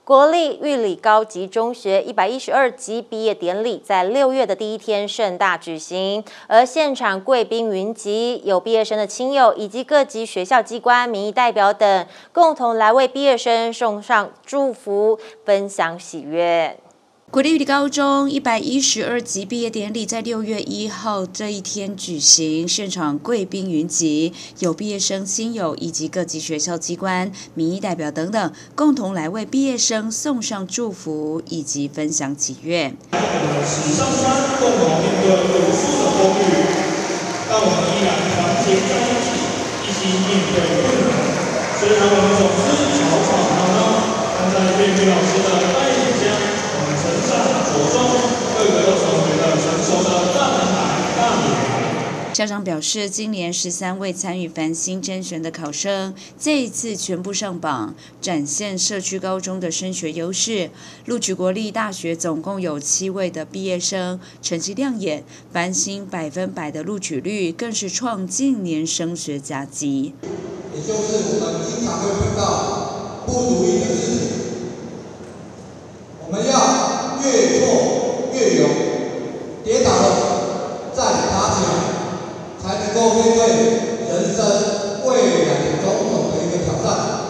国立玉里高级中学112级毕业典礼在6月的第一天盛大举行，而现场贵宾云集，有毕业生的亲友以及各级学校机关、民意代表等，共同来为毕业生送上祝福，分享喜悦。 国立玉里高中112级毕业典礼在6月1号这一天举行，现场贵宾云集，有毕业生亲友以及各级学校机关、民意代表等等，共同来为毕业生送上祝福以及分享喜悦。 史上山共同面对无数的风雨，但我们依然团结在一起，一心面对困难。虽然我们总是吵吵闹闹，但在岳飞老师的带领下，我们成长茁壮，个个都成为了成熟的大男孩、大女孩。 校长表示，今年13位参与繁星甄选的考生，这一次全部上榜，展现社区高中的升学优势。录取国立大学总共有7位的毕业生，成绩亮眼，繁星100%的录取率更是创近年升学佳绩。 也就是我们经常会碰到不如意的事情，我们要越挫越勇，跌倒了再爬起来。才能够面对人生未来的种种的一个挑战。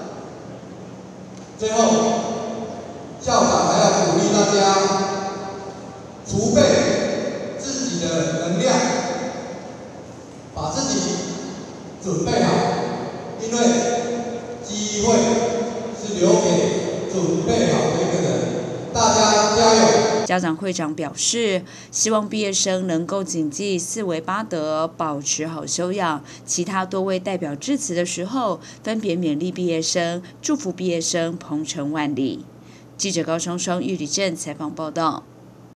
最后，校长还要鼓励大家储备自己的能量，把自己准备好，因为机会是留给准备好的一个人。大家加油！ 家长会长表示，希望毕业生能够谨记4维8德，保持好修养。其他多位代表致辞的时候，分别勉励毕业生，祝福毕业生鹏程万里。记者高双双玉里镇采访报道。